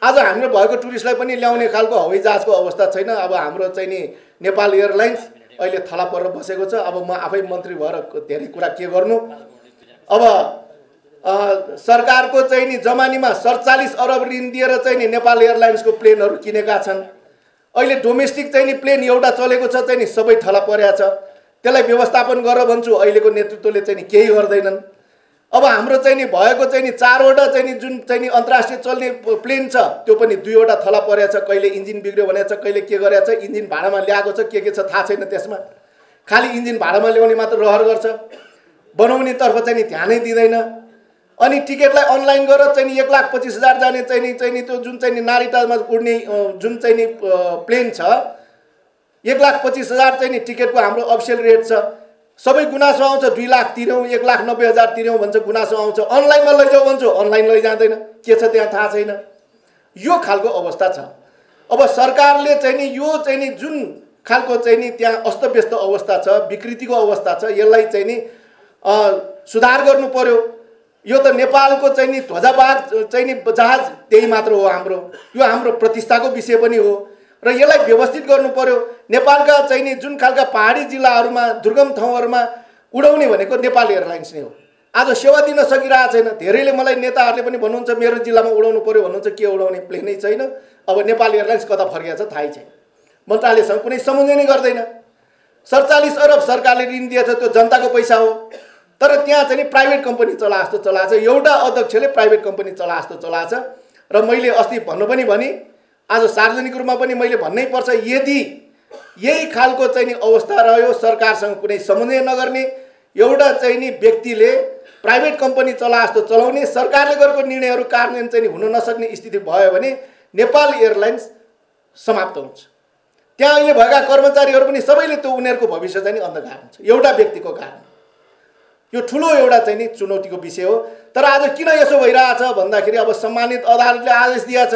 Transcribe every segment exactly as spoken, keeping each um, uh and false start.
आज हाम्रो भएको टुरिस्टलाई पनि ल्याउने खालको हवाई जहाजको अवस्था छैन। अब हाम्रो चाहिँ नि नेपाल एयरलाइन्स अहिले थला परेर बसेको छ। अब म आफै मन्त्री भएर धेरै कुरा के गर्नु। अब सरकारको चाहिँ नि जमानीमा सडचालीस अरब ऋण दिएर चाहिँ नि नेपाल एयरलाइन्सको प्लेनहरू किनेका छन्। अहिले डोमेस्टिक चाहिँ नि प्लेन एउटा चलेको छ चाहिँ नि सबै थला परेको छ। त्यसलाई व्यवस्थापन गरेर भन्छु अहिलेको नेतृत्वले चाहिँ नि केही गर्दैनन्। अब हाम्रो चाहिँ नि भएको चाहिँ नि चारवटा चाहिँ नि जुन चाहिँ नि अन्तर्राष्ट्रिय चल्ने प्लेन छ त्यो पनि दुईवटा थला परेको छ। कहिले इन्जिन बिग्रियो भनेको छ, कहिले के गरेको छ, इन्जिन भाडामा ल्याएको छ, के के छ थाहा छैन। त्यसमा खालि इन्जिन भाडामा ल्याउने मात्र रहर गर्छ, बनाउनेतर्फ चाहिँ नि ध्यानै दिँदैन। अनि टिकटलाई अनलाइन गरेर चाहिँ नि एक लाख पच्चिस हजार जाने चाहिँ नि चाहिँ नि त्यो जुन चाहिँ नि नारिटामा उड्ने जुन चाहिँ नि प्लेन छ एक लाख पच्चिस हजार चाहिँ नि टिकटको हाम्रो अफिसियल रेट छ। सबै गुनासो आउँछ, दुई लाख तिर्यौँ, एक लाख नब्बे हजार तिर्यौँ भन्छ, गुनासो आउँछ। अनलाइनमा लैजाऊ भन्छु, अनलाइन लैजाँदैन, के छ त्यहाँ थाहा छैन। यो खालको अवस्था छ। अब सरकारले चाहिँ नि यो चाहिँ नि जुन खालको चाहिँ नि त्यहाँ अस्तव्यस्त अवस्था छ, विकृतिको अवस्था छ, यसलाई चाहिँ नि सुधार गर्नु पर्यो। यो त नेपालको चाहिँ नि ध्वजावाहक चाहिँ नि जहाज त्यही मात्र हो हाम्रो। यो हाम्रो प्रतिष्ठाको विषय पनि हो र यसलाई व्यवस्थित गर्नु पर्यो। नेपालका चाहिँ नि जुन खालका पहाडी जिल्लाहरूमा दुर्गम ठाउँहरूमा उडाउने भनेको नेपाल एयरलाइन्स नै हो। आज सेवा दिन सकिरहेको छैन। धेरैले मलाई नेताहरूले पनि भन्नुहुन्छ मेरो जिल्लामा उडाउनु पर्यो भन्नुहुन्छ, के उडाउने प्लेनै छैन। अब नेपाल एयरलाइन्स कता फर्किएको छ थाहै छैन। मन्त्रालयसँग कुनै सम्बन्ध नै गर्दैन। सडचालीस अरब सरकारले ऋण दिएछ, त्यो जनताको पैसा हो। तर त्यहाँ चाहिँ नि प्राइभेट कम्पनी चला जस्तो चलाएको छ। एउटा अध्यक्षले प्राइभेट कम्पनी चला जस्तो चलाएको छ। र मैले अस्ति भन्नु पनि भने आज सार्वजनिक रूपमा पनि मैले भन्नै पर्छ, यदि यही खालको चाहिँ नि अवस्था रह्यो, सरकारसँग कुनै समन्वय नगर्ने, एउटा चाहिँ नि व्यक्तिले प्राइभेट कम्पनी चला जस्तो चलाउने, सरकारले गरेको निर्णयहरू कार्यान्वयन चाहिँ हुन नसक्ने स्थिति भयो भने नेपाल एयरलाइन्स समाप्त हुन्छ। त्यहाँ अहिले भएका कर्मचारीहरू पनि सबैले त्यो उनीहरूको भविष्य चाहिँ नि अन्धकार हुन्छ एउटा व्यक्तिको कारण। यो ठुलो एउटा चाहिँ नि चुनौतीको विषय हो। तर आज किन यसो भइरहेछ भन्दाखेरि अब सम्मानित अदालतले आदेश दिएछ,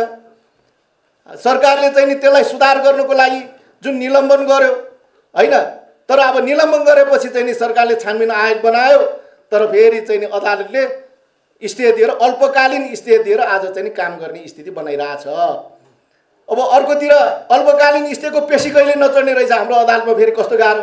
सरकारले चाहिँ नि त्यसलाई सुधार गर्नको लागि जुन निलम्बन गर्यो हैन। तर अब निलम्बन गरेपछि चाहिँ नि सरकारले छानबिन आयोग बनायो, तर फेरि चाहिँ नि अदालतले स्टे दिएर अल्पकालीन स्टे दिएर आज चाहिँ नि काम गर्ने स्थिति बनाइरहेछ। अब अर्कोतिर अल्पकालीन स्टेको पेशी कहिले नचढ्ने रहेछ हाम्रो अदालतमा, फेरि कस्तो गाह्रो।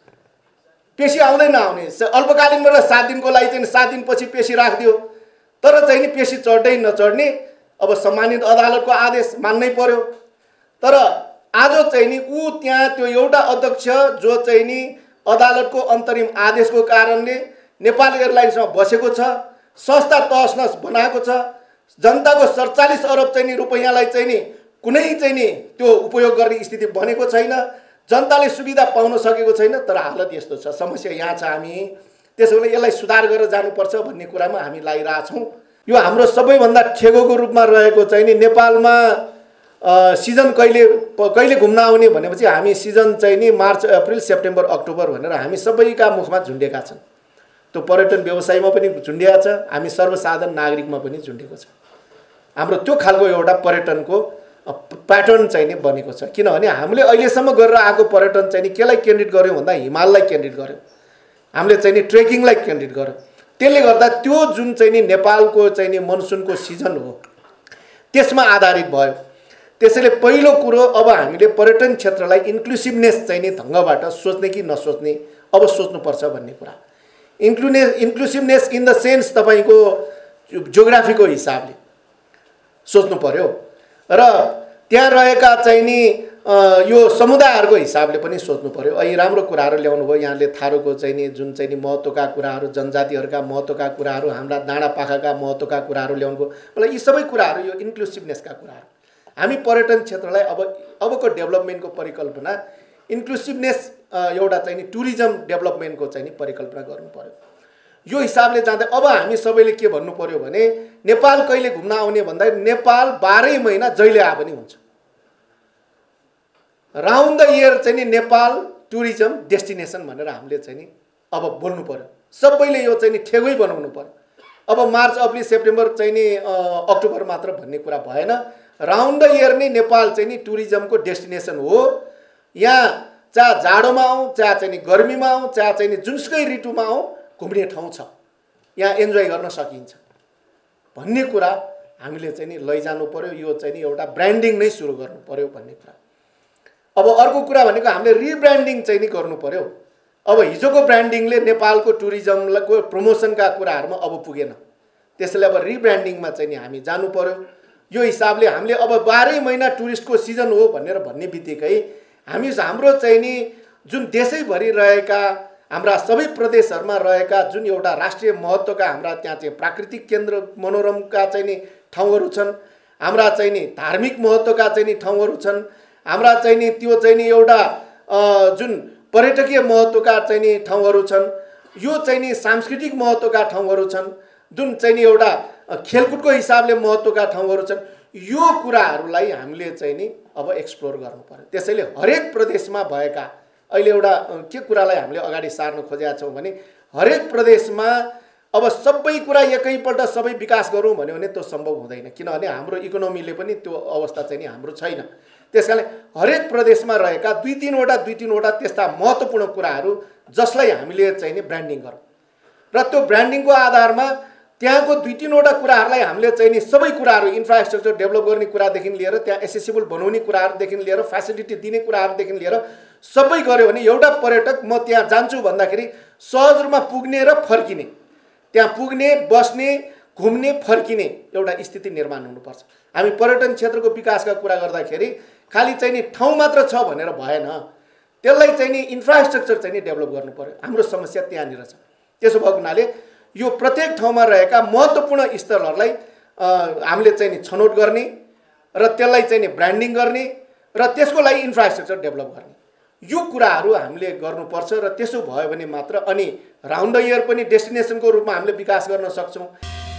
पेशी आउँदै नआउने, अल्पकालीनबाट सात दिनको लागि चाहिँ सात दिनपछि पेशी राखिदियो, तर चाहिँ नि पेशी चढ्दै नचढ्ने। अब सम्मानित अदालतको आदेश मान्नै पर्यो। तर आज चाहिँ नि ऊ त्यहाँ त्यो एउटा अध्यक्ष जो चाहिँ नि अदालतको अन्तरिम आदेशको कारणले नेपाल एयरलाइन्समा बसेको छ, संस्था तहसनहस बनाएको छ, जनताको सडचालीस अरब चाहिँ नि रुपैयाँलाई चाहिँ नि कुनै चाहिँ नि त्यो उपयोग गर्ने स्थिति बनेको छैन, जनताले सुविधा पाउन सकेको छैन। तर हालत यस्तो छ, समस्या यहाँ छ। हामी त्यसैले यसलाई सुधार गरेर जानुपर्छ भन्ने कुरामा हामी लागिरहेछौँ। यो हाम्रो सबैभन्दा ठेगोको रूपमा रहेको चाहिँ नि नेपालमा सिजन कहिले कहिले घुम्न आउने भनेपछि हामी सिजन चाहिँ नि मार्च अप्रिल सेप्टेम्बर अक्टोबर भनेर हामी सबैका मुखमा झुन्डेका छन्। त्यो पर्यटन व्यवसायमा पनि झुन्डिएको छ, हामी सर्वसाधारण नागरिकमा पनि झुन्डेको छ। हाम्रो त्यो खालको एउटा पर्यटनको प्याटर्न चाहिँ नि बनेको छ। किनभने हामीले अहिलेसम्म गरेर आएको पर्यटन चाहिँ नि केलाई केन्द्रित गर्यौँ भन्दा हिमाललाई केन्द्रित गर्यौँ, हामीले चाहिँ नि ट्रेकिङलाई केन्द्रित गर्यौँ। त्यसले गर्दा त्यो जुन चाहिँ नि नेपालको चाहिँ नि मनसुनको सिजन हो त्यसमा आधारित भयो। त्यसैले पहिलो कुरो अब हामीले पर्यटन क्षेत्रलाई इन्क्लुसिभनेस चाहिँ नि ढङ्गबाट सोच्ने कि नसोच्ने अब सोच्नुपर्छ भन्ने कुरा। इन्क्लुने इन्क्लुसिभनेस इन द सेन्स तपाईँको जियोग्राफीको हिसाबले सोच्नु पर्यो र त्यहाँ रहेका चाहिँ नि यो समुदायहरूको हिसाबले पनि सोच्नु पर्यो। अहिले राम्रो कुराहरू ल्याउनु भयो यहाँले, थारूको चाहिँ नि जुन चाहिँ नि महत्त्वका कुराहरू, जनजातिहरूका महत्त्वका कुराहरू, हाम्रा डाँडापाखाका महत्त्वका कुराहरू ल्याउनु भयो। मलाई यी सबै कुराहरू यो इन्क्लुसिभनेसका कुराहरू। हामी पर्यटन क्षेत्रलाई अब अबको डेभलपमेन्टको परिकल्पना इन्क्लुसिभनेस एउटा चाहिँ नि टुरिज्म डेभलपमेन्टको चाहिँ नि परिकल्पना गर्नु पर्यो। यो हिसाबले जाँदा अब हामी सबैले के भन्नु पर्यो भने नेपाल कहिले घुम्न आउने भन्दा नेपाल बाह्रै महिना जहिले आए पनि हुन्छ। राउन्ड द इयर चाहिँ नि नेपाल टुरिज्म डेस्टिनेसन भनेर हामीले चाहिँ नि अब बोल्नु पर्यो। सबैले यो चाहिँ नि ठेगै बनाउनु पर्यो। अब मार्च अप्रिल सेप्टेम्बर चाहिँ नि अक्टोबर मात्र भन्ने कुरा भएन। राउन्ड द इयर नै नेपाल चाहिँ नि टुरिज्मको डेस्टिनेसन हो। यहाँ चाहे जाडोमा आउँ, चाहे चाहिँ नि गर्मीमा आउँ, चाहे चाहिँ नि जुनसुकै ऋतुमा आउँ, घुम्ने ठाउँ छ, यहाँ इन्जोय गर्न सकिन्छ भन्ने कुरा हामीले चाहिँ नि लैजानु पर्यो, यो चाहिँ नि एउटा ब्रान्डिङ नै सुरु गर्नु पर्यो भन्ने कुरा। अब अर्को कुरा भनेको हामीले रिब्रान्डिङ चाहिँ नि गर्नु पर्यो। अब हिजोको ब्रान्डिङले नेपालको टुरिज्मको प्रमोसनका कुराहरूमा अब पुगेन, त्यसैले अब रिब्रान्डिङमा चाहिँ नि हामी जानु पर्यो। यो हिसाबले हामीले अब बाह्रै महिना टुरिस्टको सिजन हो भनेर भन्ने बित्तिकै हामी हाम्रो चाहिँ नि जुन देशैभरि रहेका हाम्रा सबै प्रदेशहरूमा रहेका जुन एउटा राष्ट्रिय महत्त्वका हाम्रा त्यहाँ चाहिँ प्राकृतिक केन्द्र मनोरमका चाहिँ नि ठाउँहरू छन्, हाम्रा चाहिँ नि धार्मिक महत्त्वका चाहिँ नि ठाउँहरू छन्, हाम्रा चाहिँ नि त्यो चाहिँ नि एउटा जुन पर्यटकीय महत्त्वका चाहिँ नि ठाउँहरू छन्, यो चाहिँ नि सांस्कृतिक महत्त्वका ठाउँहरू छन्, जुन चाहिँ नि एउटा खेलकुदको हिसाबले महत्त्वका ठाउँहरू छन्, यो कुराहरूलाई हामीले चाहिँ नि अब एक्सप्लोर गर्नु पर्यो। त्यसैले हरेक प्रदेशमा भएका अहिले एउटा के कुरालाई हामीले अगाडि सार्न खोजेका छौँ भने हरेक प्रदेशमा अब सबै कुरा एकैपल्ट सबै विकास गरौँ भन्यो भने त्यो सम्भव हुँदैन, किनभने हाम्रो इकोनोमीले पनि त्यो अवस्था चाहिँ नि हाम्रो छैन। त्यसकारण हरेक प्रदेशमा रहेका दुई तिनवटा दुई तिनवटा त्यस्ता महत्त्वपूर्ण कुराहरू जसलाई हामीले चाहिँ नि ब्रान्डिङ गरौँ र त्यो ब्रान्डिङको आधारमा त्यहाँको दुई तिनवटा कुराहरूलाई हामीले चाहिँ नि सबै कुराहरू इन्फ्रास्ट्रक्चर डेभलप गर्ने कुरादेखि लिएर त्यहाँ एसेसिबल बनाउने कुराहरूदेखि लिएर फेसिलिटी दिने कुराहरूदेखि लिएर सबै गऱ्यो भने एउटा पर्यटक म त्यहाँ जान्छु भन्दाखेरि सहज रूपमा पुग्ने र फर्किने, त्यहाँ पुग्ने बस्ने घुम्ने फर्किने एउटा स्थिति निर्माण हुनुपर्छ। हामी पर्यटन क्षेत्रको विकासका कुरा गर्दाखेरि खालि चाहिँ नि ठाउँ मात्र छ भनेर भएन, त्यसलाई चाहिँ नि इन्फ्रास्ट्रक्चर चाहिँ नि डेभलप गर्नु पर्यो। हाम्रो समस्या त्यहाँनिर छ। त्यसो भएको हुनाले यो प्रत्येक ठाउँमा रहेका महत्त्वपूर्ण स्थलहरूलाई हामीले चाहिँ नि छनौट गर्ने र त्यसलाई चाहिँ नि ब्रान्डिङ गर्ने र त्यसको लागि इन्फ्रास्ट्रक्चर डेभलप गर्ने, यो कुराहरू हामीले गर्नुपर्छ। र त्यसो भयो भने मात्र अनि राउन्ड द इयर पनि डेस्टिनेसनको रूपमा हामीले विकास गर्न सक्छौँ।